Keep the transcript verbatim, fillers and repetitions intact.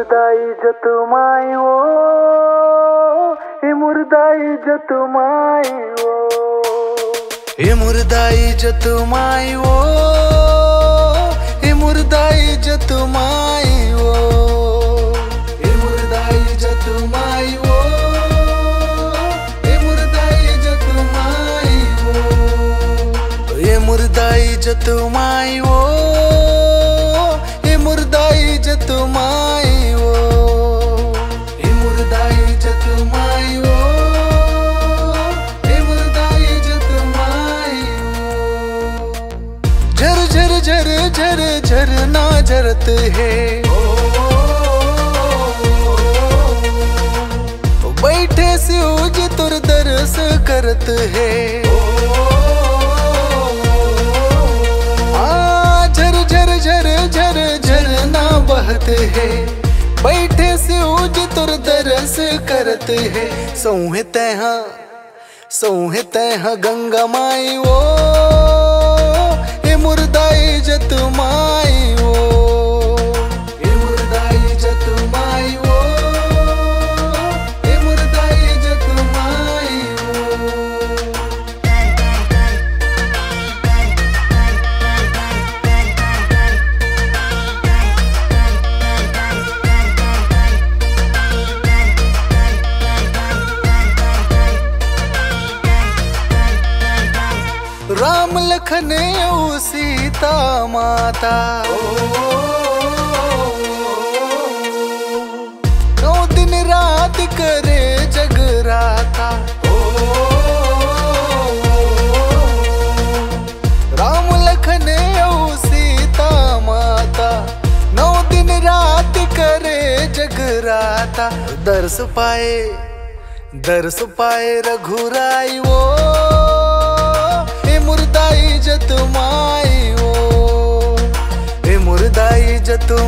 मुर्दाई जतुमाई वो, ए मुर्दाई जतुमाई वो, ए मुर्दाई जतुमाई वो, ए मुर्दाई जतुमाई वो, ए मुर्दाई जतुमाई वो, ए मुर्दाई जतुमाई वो, ए मुर्दाई जतुमाई वो, ए मुर्दाई जतुमाई वो, ए मुर्दाई जतुमाई वो, ए मुर्दाई जतुमाई वो। झर झर झर झर झरना झरत है, बैठे सूज तुर दरस करत है। झर झर झर झर झरना बहत है, बैठे सूज तुर दरस करत है। सौहे तैहा सौहे तैहा गंगा माई वो, ए मुर्दाई जतुमाई वो, ए मुर्दाई जतुमाई वो, ए मुर्दाई जतुमाई वो। राम लखन औ सीता माता, नौ दिन रात करे जगराता। राम लखन औ सीता माता, नौ दिन रात करे जगराता। दर्श पाए दर्श पाए रघुराई वो, ए मुर्दाई जतुमाई वो, ए मुर्दाई जतुमाई